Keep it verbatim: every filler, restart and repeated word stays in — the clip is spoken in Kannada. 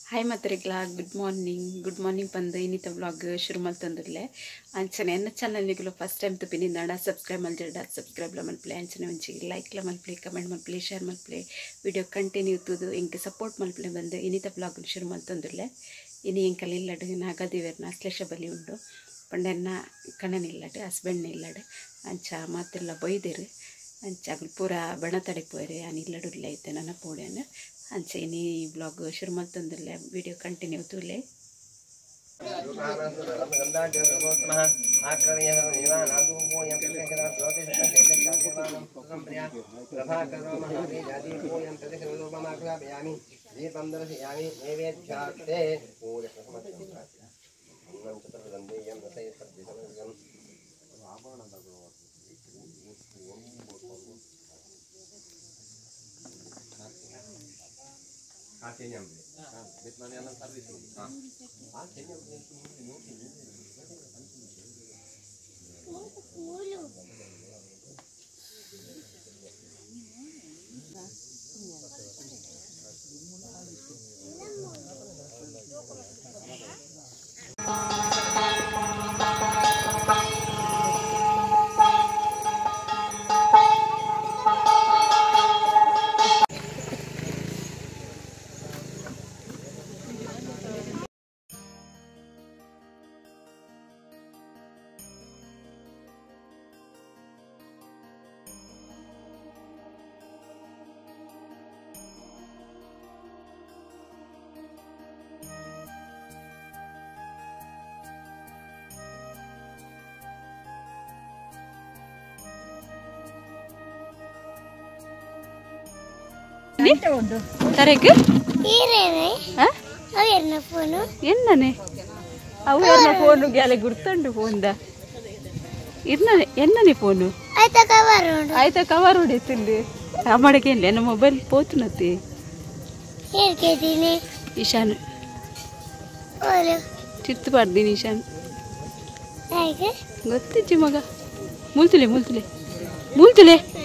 ಹಾಯ್ ಮಾತ್ರಿಗ್ಲಾ ಗುಡ್ ಮಾರ್ನಿಂಗ್ ಗುಡ್ ಮಾರ್ನಿಂಗ್ ಬಂದು ಇನ್ನಿತ ವ್ಲಾಗ್ ಶುರು ಮಲ್ತಂದುರ್ಲೆ ಅಂಚನೆ ಎನ್ನ ಚಾನಲ್ನಿಗಳು ಫಸ್ಟ್ ಟೈಮ್ ತುಪಿನಿ ನಡ ಸಬ್ಸ್ಕ್ರೈಬ್ ಮಲ್ದಿಡ ಸಬ್ಸ್ಕ್ರೈಬ್ಲ ಮಲ್ಪಲೆ ಅಂಚನೆ ಒಂಚಿಗೆ ಲೈಕ್ಲ ಮಲ್ಪಲೆ ಕಮೆಂಟ್ ಮಲ್ಪಲೆ ಶೇರ್ ಮಲ್ಪಲೆ ವಿಡಿಯೋ ಕಂಟಿನ್ಯೂ ತುದು ಇಂಗೆ ಸಪೋರ್ಟ್ ಮಲ್ಪಲೆ ಬಂದು ಇನ್ನಿತ ವ್ಲಾಗ್ ಶುರು ಮಲ್ತಂದುರ್ಲೆ ಇನಿ ಎಂಕಲ್ ಇಲ್ಲಡು ನಾಗದಿವೇರ್ನ ಅಶ್ಲೇಷ ಬಲಿ ಉಂಡು ಪಂಡೆನ್ನ ಕಣ್ಣನ ಇಲ್ಲಡು ಹಸ್ಬೆಂಡ್ನ ಇಲ್ಲಡು ಅಂಚ ಮಾತೆಲ್ಲ ಬೈದಿರು ಅಂಚ ಅಗ್ಲು ಪೂರ ಬಣ ತಡೆಪೋಯ್ರೆ ನಾನು ಇಲ್ಲಡು ಇಲ್ಲ ಐತೆ ನನ್ನ ಪೋಡ್ಯಾನ ಅಂಚೆ ಇನಿ ಬ್ಲಾಗ್ ಶುರು ಮಲ್ತಂದುರ್ಲೆ ವಿಡಿಯೋ ಕಂಟಿನ್ಯೂ ತುಲೆ తరేకు ఈరేనే ఆ అవెర్న ఫోను ఎన్ననే అవెర్న ఫోను గ్యాలే గుర్తుండు ఫోన్దా ఇన్ననే ఎన్ననే ఫోను అయితే కవర్ ఉండు అయితే కవర్ ఉడితింది అమ్మడికి లేన మొబైల్ పోతున్నది ఏర్కేదిని ఇషాన్ ఓలే చిత్తు పడ్దిని ఇషాన్ అయితే ಗೊತ್ತಿಚ್ಚಿ ಮಗ ಮುಲ್ತುಲೆ ಮುಲ್ತುಲೆ ಮುಲ್ತುಲೆ